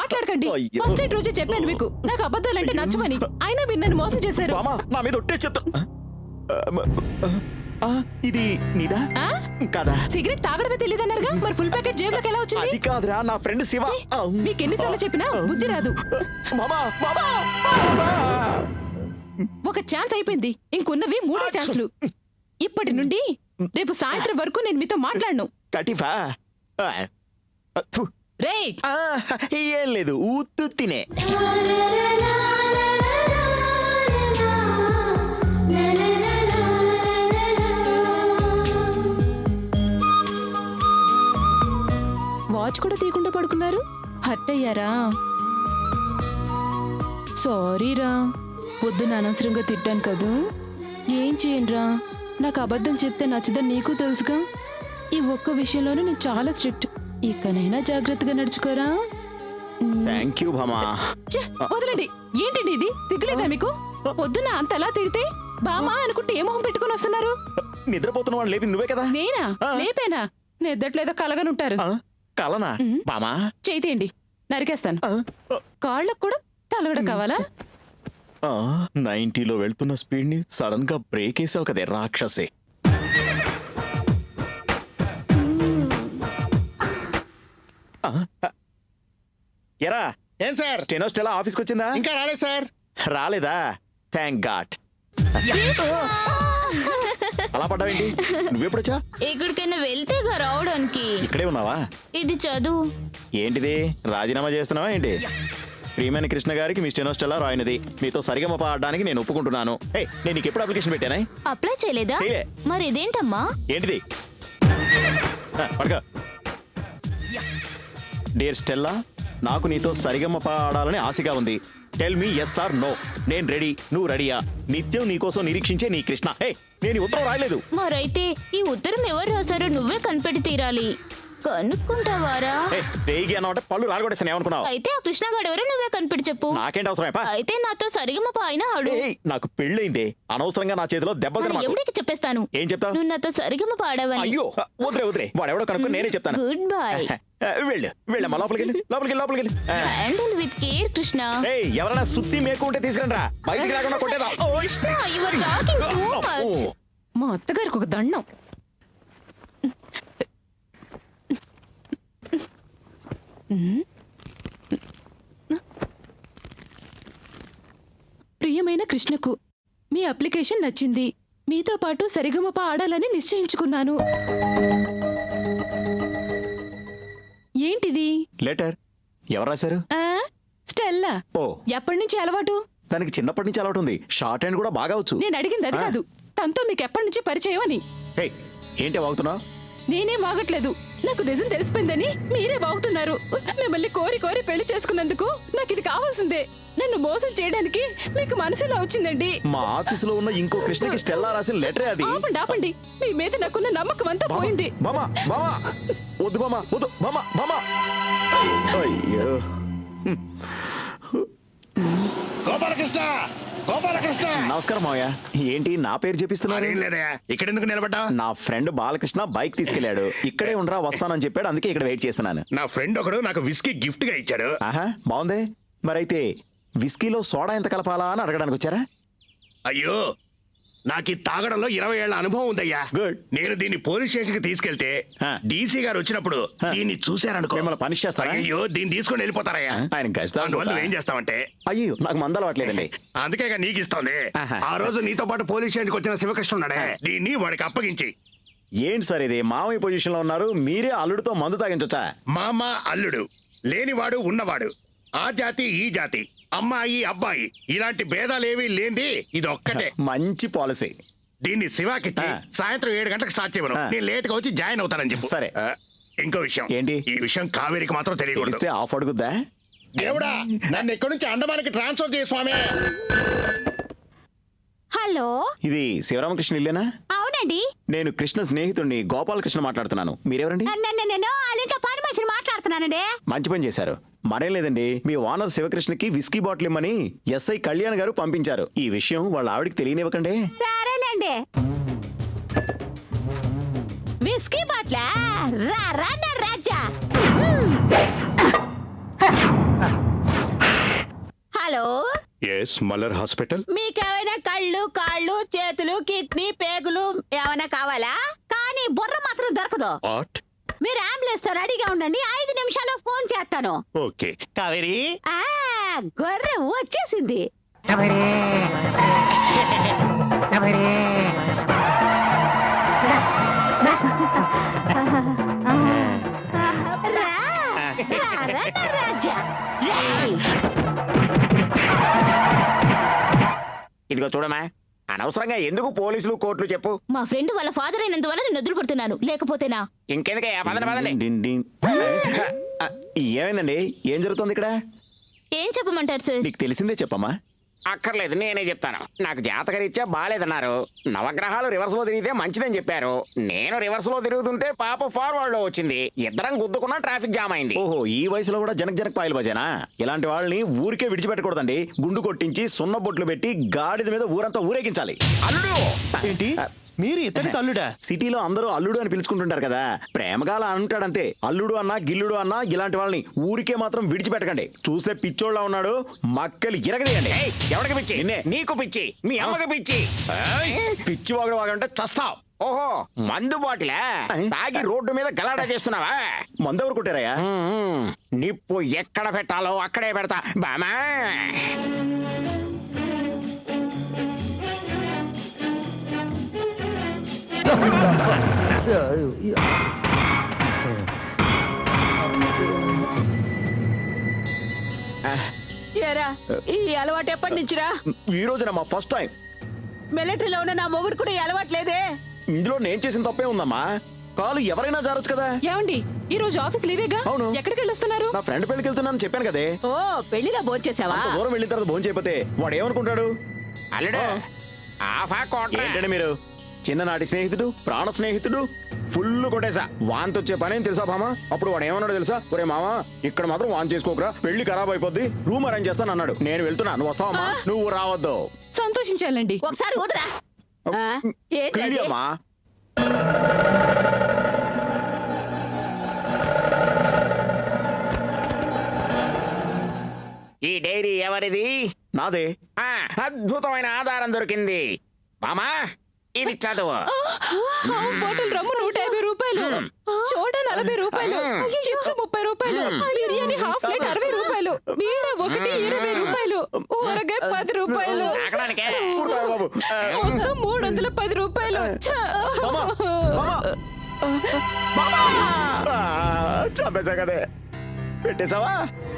మాట్లాడకండి. First night రోజే చెప్పాను మీకు నాకు అబద్ధాలంటే నచ్చవని. అయినా మీరు నన్ను మోసం చేశారు. నా మీద ఒట్టే చెప్తా. ఇది నీదా కాదా? సిగరెట్ తాగడమే తెలియదన్నారుగా, మరి ఫుల్ ప్యాకెట్ జేబులోకి ఎలా వచ్చింది? అది కాదురా, నా ఫ్రెండ్ శివ. మీకు ఎన్నిసార్లు చెప్పినా బుద్ధి రాదు. ఒక ఛాన్స్ అయిపోయింది, ఇంకున్నవి 3 ఛాన్స్లు. ఇప్పటి నుండి రేపు సాయంత్రం వరకు నేను మీతో మాట్లాడను. ఏం లేదు, ఊతుత్తినే. వాచ్ కూడా తీయకుండా పడుకున్నారు. హర్ట్ అయ్యారా? సారీరా, పొద్దున అనవసరంగా తిట్టాను కదూ. ఏం చేయనురా, నాకు అబద్ధం చెప్తే నచ్చదని నీకు తెలుసుగా. ఈ ఒక్క విషయంలోనూ నేను చాలా స్ట్రిక్ట్. ఇకనైనా జాగ్రత్తగా నడుచుకోరా. థాంక్యూ భామా. వదలండి. ఏంటండి ఇది, దిగులేదా మీకు? పొద్దున అంతలా తిడితే బామా అనుకుంటే ఏ మొహం పెట్టుకుని వస్తున్నారు? నిద్రపోతున్న వాళ్ళు లేపి నువ్వే కదా. నేనా లేపేనా? నిద్రట్లేదో కలగనుంటారు. కలనా బామా? చేయండి, నరికేస్తాను. కాళ్ళకు కూడా తలగడ కావాలా? 90లో వెళ్తున్న స్పీడ్ ని సడన్ గా బ్రేక్ వేసావు కదే రాక్షసే. ఎరా ఏం సార్, స్టెనోస్టెలా ఆఫీస్కి వచ్చిందా? ఇంకా రాలేదు సార్. రాలేదా? Thank God. అలా పడ్డావేంటి? నువ్వెప్పుడొచ్చా? ఎక్కడికైనా వెళ్తేగా రావడానికి. ఇక్కడే ఉన్నావా? ఇది చదువు. ఏంటిది, రాజీనామా చేస్తున్నావా ఏంటి? ప్రియమైన కృష్ణ గారికి మీ స్టెనోస్టెలా రాయినది. మీతో సరిగమ పాడడానికి నేను ఒప్పుకుంటున్నాను. నేను నీకు ఎప్పుడు అప్లికేషన్ పెట్టానా? అప్లై చేయలేదా? మరి ఇదేంటమ్మా? ఏంటిది? పడక. డియర్ స్టెల్లా, నాకు నీతో సరిగమ పాడాలని ఆశగా ఉంది. Tell me yes or no. నేను రెడీ, నువ్వు రెడీయా? నిత్యం నీకోసం నిరీక్షించే నీ కృష్ణ. నేను ఉత్తరం రాయలేదు. మరైతే ఈ ఉత్తరం ఎవరు రాశారో నువ్వే కనిపెట్టి తీరాలి. కనుక్కుంటావారా? రేగి అన్నమాట పళ్ళు రాలగొట్టేసాను. ఏమనుకున్నావు? అయితే ఆ కృష్ణగాడు ఎవరో నువ్వే కనిపెట్టి చెప్పు. నాకేంటి అవసరం? అయితే నాతో సరిగమ పాయిన ఆడు. నాకు పెళ్ళైందే, అనవసరంగా నా చేతిలో దెబ్బలు. ఎవరికి చెప్పేస్తాను? ఏం చెప్తావు? నువ్వు నాతో సరిగమ పాడవని. అయ్యో వదిలే, వాడెవడో కనుక్కొని నేనే చెప్తాను. Good bye. వెళ్ళమ్మా, లోపలికి. Handle with care Krishna. ఎవరైనా సుత్తి మేకుంటే తీసుకురండి రా, బయటికి రాకుండా కొట్టేదా. Krishna, you are talking too much. మా అత్తగారికి ఒక దండం. ప్రియమైన కృష్ణకు, మీ అప్లికేషన్ నచ్చింది. మీతో పాటు సరిగమప ఆడాలని నిశ్చయించుకున్నాను. ఏంటిది? లెటర్. ఎవరు రాశారు? స్టెల్లా. ఎప్పటి నుంచి అలవాటు? తనకి చిన్నప్పటి నుంచి అలవాటు ఉంది. షార్ట్ హ్యాండ్ కూడా బాగా వచ్చు. నేను అడిగింది అది కాదు, తనతో మీకు ఎప్పటి నుంచి పరిచయం అని. ఏంటి వాగుతున్నావు? నేనేం వాగట్లేదు, నాకు నిజం తెలిసిపోయిందని మీరే వాగుతున్నారు. మిమ్మల్ని కోరి కోరి పెళ్లి చేసుకున్నందుకు నాకు ఇది కావాల్సిందే. నన్ను మోసం చేయడానికి మీకు మనసులో వచ్చిందండి. మా ఆఫీసులో ఉన్న ఇంకో కృష్ణకి స్టెల్లా రాసిన లెటరే అది. ఆపండి, మీ మీద నాకున్న నమ్మకం అంతా పోయింది. వద్దు బామా. అయ్యో, గోపాలకృష్ణ. నమస్కారం మావయ్య. ఏంటి నా పేరు చెప్పిస్తున్నారు? ఇక్కడ ఎందుకు నిలబడ్డా? నా ఫ్రెండ్ బాలకృష్ణ బైక్ తీసుకెళ్లాడు. ఇక్కడే ఉండరా, వస్తానని చెప్పాడు. అందుకే ఇక్కడ వెయిట్ చేస్తున్నాను. నా ఫ్రెండ్ ఒకడు నాకు విస్కీ గిఫ్ట్ గా ఇచ్చాడు. బాగుంది. మరైతే విస్కీలో సోడా ఎంత కలపాలా అని అడగడానికి వచ్చారా? అయ్యో, నాకు ఈ తాగడంలో 20 ఏళ్ల అనుభవం ఉందయ్యా. నేను దీన్ని పోలీస్ స్టేషన్ కి తీసుకెళ్తే డీసీ గారు వచ్చినప్పుడు దీన్ని చూశారనుకో, మిమ్మల్ని పనిష్ చేస్తారా? అయ్యో, దీన్ని తీసుకొని వెళ్ళిపోతారయ్యా. అందువల్ల నువ్వేం చేస్తావంటే, అయ్యో నాకు మందలవట్లేదండి. అందుకే నీకు ఇస్తోంది. ఆ రోజు నీతో పాటు పోలీస్ స్టేషన్ కి వచ్చిన శివకృష్ణ ఉన్నాడే, దీన్ని వాడికి అప్పగించి. ఏంటి సార్ ఇది? మామయ్య పొజిషన్ లో ఉన్నారు, మీరే అల్లుడితో మందు తాగించొచ్చా? మామ అల్లుడు, లేనివాడు ఉన్నవాడు, ఆ జాతి ఈ జాతి, అమ్మాయి అబ్బాయి, ఇలాంటి భేదాలేవి లేంది ఇది ఒక్కటే. మంచి పాలసీ. దీన్ని శివాకిచ్చి సాయంత్రం 7 గంటలకు స్టార్ట్ చేయను. నేను లేట్ గా వచ్చి జాయిన్ అవుతానని చెప్పు. సరే. ఇంకో విషయం ఏంటి? ఈ విషయం కావేరికి మాత్రం తెలియకూడదు. ఆఫ్ అడుగుద్దా? దేవుడా, నన్ను ఎక్కడి నుంచి అండమానికి ట్రాన్స్ఫర్ చేయ స్వామి. హలో, ఇది శివరామకృష్ణ ఇల్లేనా? అవునండి. నేను కృష్ణ స్నేహితుడిని గోపాలకృష్ణ మాట్లాడుతున్నాను. మీరెవరండి? నేను వాళ్ళ పని మనిషిని మాట్లాడుతున్నానండి. మంచి పని చేశారు. మరేం లేదండి, మీ ఓనర్ శివకృష్ణకి విస్కీ బాటిల్ ఇమ్మని ఎస్ఐ కళ్యాణ్ గారు పంపించారు. ఈ విషయం వాళ్ళ ఆవిడికి తెలియనివ్వకండి. సరేనండి. Whisky bottle Raja. S Mallar hospital. మీకేమైనా కళ్ళు కాళ్ళు చేతులు కిడ్నీ పేగులు ఏమైనా కావాలా? కానీ బుర్ర మాత్రం దొరకదు. మీరు అంబులెన్స్ తో రెడీగా ఉండండి, 5 నిమిషాల్లో ఫోన్ చేస్తాను. ఓకే. కావేరి గొర్రె వచ్చేసింది. ఇదిగో చూడమా, అనవసరంగా ఎందుకు పోలీసులు కోర్టులు చెప్పు. మా ఫ్రెండ్ వాళ్ళ ఫాదర్ అయినందువల్ల నేను వదిలిపడుతున్నాను, లేకపోతేనా ఇంకెందుకే ఏమైందండి? ఏం జరుగుతుంది ఇక్కడ? ఏం చెప్పమంటారు సార్? నీకు తెలిసిందే చెప్పమ్మా. అక్కర్లేదు, నేనే చెప్తాను. నాకు జాతకరీత్యా బాలేదన్నారు. నవగ్రహాలు రివర్స్ లో తిరిగితే మంచిదని చెప్పారు. నేను రివర్స్ లో తిరుగుతుంటే పాప ఫార్వర్డ్ లో వచ్చింది. ఇద్దరం గుద్దుకున్నా ట్రాఫిక్ జామ్ అయింది. ఓహో, ఈ వయసులో కూడా జనక్ పాయలు బజేనా? ఇలాంటి వాళ్ళని ఊరికే విడిచిపెట్టకూడదండి. గుండు కొట్టించి సున్న బొట్లు పెట్టి గాడిద మీద ఊరంతా ఊరేగించాలి. అల్లుడు ఏంటి? మీరు ఇతనికి అల్లుడా? సిటీలో అందరూ అల్లుడు అని పిలుచుకుంటుంటారు కదా, ప్రేమగా అలా అంటాడంతే. అల్లుడు అన్నా గిల్లుడు అన్నా ఇలాంటి వాళ్ళని ఊరికే మాత్రం విడిచిపెట్టకండి. చూస్తే పిచ్చోళ్ళ ఉన్నాడు, మక్కలు ఇరగదీయండి. ఎవరికి పిచ్చి? నీకు పిచ్చి, మీ అమ్మకి పిచ్చి. పిచ్చి వాగడు వాగంటే చస్తావు. ఓహో, మందు బాటిలా తాగి రోడ్డు మీద గలాటా చేస్తున్నావా? మందు ఎవరు కొట్టారయ్యా? నిప్పు ఎక్కడ పెట్టాలో అక్కడే పెడతా బామా. ఈ అలవాటు ఎప్పటి నుంచిరా? ఈ రోజున మా ఫస్ట్ టైం. మిలిటరీలో ఉన్న నా మొగుడు కూడా ఈ అలవాటు లేదే. ఇందులో నేను చేసిన తప్పే ఉందమ్మా. కాలు ఎవరైనా జారొచ్చు కదా. ఏమండి, ఈ రోజు ఆఫీస్ లీవేగా? అవును. ఎక్కడికి వెళ్ళొస్తున్నారు? నా ఫ్రెండ్ పెళ్లికి వెళ్తున్నాను చెప్పాను కదే. ఓ, పెళ్లిలో భోంచేసావా? అంత దూరం వెళ్ళిన తర్వాత భోజనం చేయకపోతే వాడు ఏమనుకుంటాడు? అల్లుడు ఏంటండి మీరు? చిన్ననాటి స్నేహితుడు, ప్రాణ స్నేహితుడు, ఫుల్ కొట్టేసా. వాంతి వచ్చే పని ఏం తెలుసా బామా? అప్పుడు వాడు ఏమన్నాడు తెలుసా? ఒరే మామా, ఇక్కడ మాత్రం వాన్ చేసుకోకరా, పెళ్లి ఖరాబ్ అయిపోద్ది, రూమ్ అరేంజ్ చేస్తాను అన్నాడు. నేను వెళ్తున్నా, నువ్వు వస్తావమ్మా? నువ్వు రావద్దు. సంతోషించాలండి. ఒకసారి ఊదరా. అమ్మా, ఈ డైరీ ఎవరిది? నాదే. అద్భుతమైన ఆధారం దొరికింది బామా, ఇది చదువు. బాటిల్ రమ్ము 150 రూపాయలు, సోడా 40 రూపాయలు, చిప్స్ 30 రూపాయలు, బిర్యానీ హాఫ్ ప్లేట్ 60 రూపాయలు, బీడ ఒకటి 20 రూపాయలు, ఊరగాయ 10 రూపాయలు, మొత్తం 310 రూపాయలు. చంపేసా కదే, పెట్టేసావా?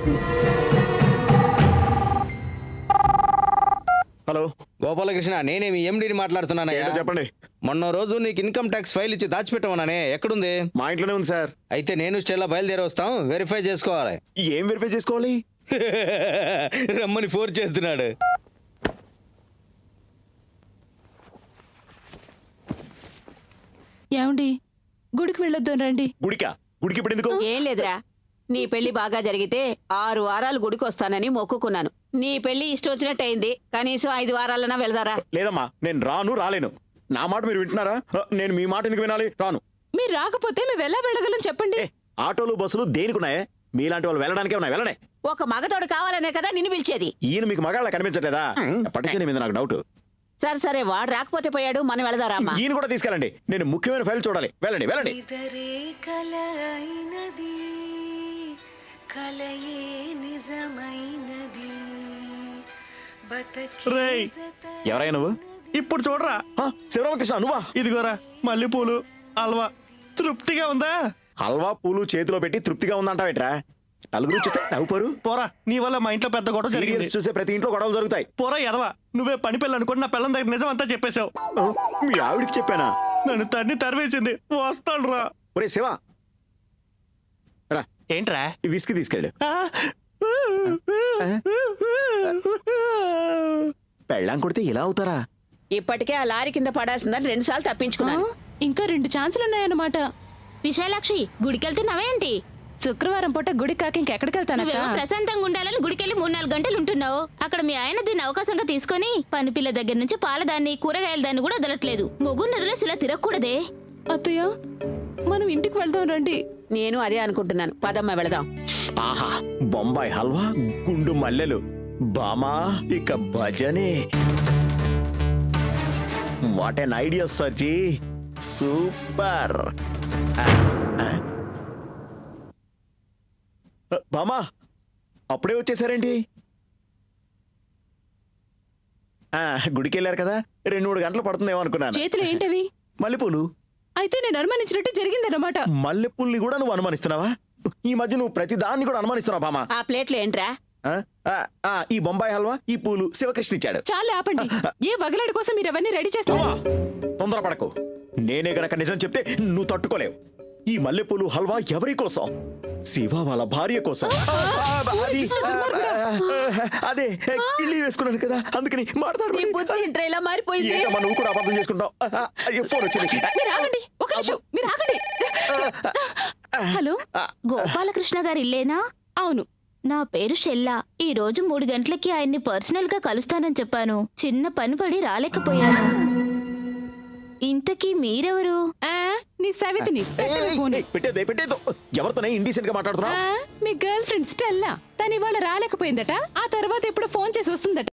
హలో గోపాలకృష్ణ, నేనే మీ ఎండిని మాట్లాడుతున్నాను. చెప్పండి. మొన్న రోజు నీకు ఇన్కమ్ ట్యాక్స్ ఫైల్ ఇచ్చి దాచిపెట్టమన్నానే, ఎక్కడుంది? మా ఇంట్లోనే ఉంది సార్. అయితే నేను స్టెల్లా బయలుదేరి వస్తాం, వెరిఫై చేసుకోవాలి. ఏం వెరిఫై చేసుకోవాలి? రమ్మని ఫోర్స్ చేస్తున్నాడు. ఏమండి, గుడికి వెళ్ళొద్దు రండి. గుడికా? గుడికి ఇప్పుడు ఎందుకు? ఏం లేదురా, నీ పెళ్లి బాగా జరిగితే 6 వారాలు గుడికి వస్తానని మొక్కుకున్నాను. నీ పెళ్లి ఇష్టం వచ్చినట్టు అయింది, కనీసం 5 వారాలన్నా వెళ్దారా? లేదమ్మా, నేను రాలేను. నా మాట మీరు వింటున్నారా? నేను మీ మాట ఎందుకు వినాలి? రాను. మీరు రాకపోతే మేము ఎలా వెళ్ళగలం చెప్పండి. ఆటోలు బస్సులు దేనికున్నాయే? మీలాంటి వాళ్ళు వెళ్ళడానికే ఉన్నాయి, వెళ్ళనే. ఒక మగతోడు కావాలనే కదా నిన్ను పిలిచేది. ఈయన మీకు మగాళ్ళ కనిపించట్లేదా? పట్టుకునే మీద నాకు డౌట్. సరే, వాడు రాకపోతే పోయాడు, మనం వెళదారా? ఈయన కూడా తీసుకెళ్ళండి, నేను ముఖ్యమైన ఫైల్ చూడాలి. వెళ్ళండి వెళ్ళండి. ఎవరై నువ్వు? ఇప్పుడు చూడరా. శివరామకృష్ణ నువ్వా? ఇదిగోరా మల్లెపూలు హల్వా. తృప్తిగా ఉందా? హల్వా పూలు చేతిలో పెట్టి తృప్తిగా ఉందంటావేట్రా? నలుగురు చూస్తే నవ్వుపోరు. పోరా, నీ వల్ల మా ఇంట్లో పెద్ద గొడవ జరిగింది. చూసే ప్రతి ఇంట్లో గొడవలు జరుగుతాయి. పోరా ఎదవా, నువ్వే పని పిల్ల అనుకుని నా పిల్లని దగ్గర నిజం అంతా చెప్పేశావు. మీ ఆవిడికి చెప్పానా? నన్ను తరివేసింది. వస్తాడు రా. ఒరే శివ, రా. ఏంట్రా? ఈ విస్కీ తీసుకెళ్ళు. పెళ్ళాం కొడితే ఇలా అవుతారా? ఇప్పటికే ఆ లారీ కింద పడాల్సిందని 2 సార్లు తప్పించుకున్నాను. ఇంకా 2 ఛాన్సులు ఉన్నాయన్నమాట. విశాలాక్షి, గుడికెళ్తున్నావేంటి? శుక్రవారం పూట గుడి కాక ఇంకెక్కడికి వెళ్తాను? ప్రశాంతంగా ఉండాలని గుడికెళ్ళి 3-4 గంటలు ఉంటున్నావు. అక్కడ మీ ఆయన దీన్ని అవకాశంగా తీసుకొని పని పిల్ల దగ్గర నుంచి పాలదాన్ని, కూరగాయల దాన్ని కూడా వదలట్లేదు. మొగ్గు నదిలో ఇలా తిరగకూడదే. అత్తయ్య, మనం ఇంటికి వెళ్దాం రండి. నేను అదే అనుకుంటున్నాను. పదమ్మ వెళదాం. ఆహా, బొంబాయి హల్వా, గుండు మల్లెలు, బామా ఇక భజనే. What an idea sir ji, super. Bhama అప్పుడే వచ్చేసారేంటి? గుడికి వెళ్ళారు కదా, 2-3 గంటలు పడుతుందేమో అనుకున్నాను. చేతులు ఏంటవి? మల్లెపూలు. అయితే నేను అనుమానించినట్టు జరిగిందన్నమాట. మల్లెపూల్ని కూడా నువ్వు అనుమానిస్తున్నావా? ఈ మధ్య నువ్వు ప్రతి దాన్ని కూడా అనుమానిస్తున్నావు బామా. ఆ ప్లేట్లు ఏంట్రా? ఈ బొంబాయి హల్వా, ఈ పూలు శివకృష్ణ ఇచ్చాడు. చాలా ఆపండి. ఏ వగలాడి కోసం మీరు అవన్నీ రెడీ చేస్తావా? తొందరపడకు. నేనే గనక నిజం చెప్తే నువ్వు తట్టుకోలేవు. ఈ మల్లెపూలు హల్వా ఎవరి కోసం? శివ వాళ్ళ భార్య కోసం. అదే కిళ్ళి వేసుకున్నాను కదా, అందుకని మాట్లాడు. ఇలా మారిపోయింది. నువ్వు కూడా అబద్ధం చేసుకుంటావు. ఫోన్ వచ్చింది. మీరు ఆగండి, ఒక నిమిషం, మీరు ఆగండి. హలో, గోపాలకృష్ణ గారు ఇల్లేనా? అవును. నా పేరు షెల్లా. ఈ రోజు 3 గంటలకి ఆయన్ని పర్సనల్ గా కలుస్తానని చెప్పాను. చిన్న పని పడి రాలేకపోయాను. ఇంతకీ మీరెవరు? నీ సవితిని. పెట్టేదో ఎవరితోనే ఇండీసెంట్ గా మాట్లాడుతున్నా? మీ గర్ల్ ఫ్రెండ్ స్టెల్లా. తను ఇవాళ రాలేకపోయిందట. ఆ తర్వాత ఎప్పుడు ఫోన్ చేసి వస్తుందట.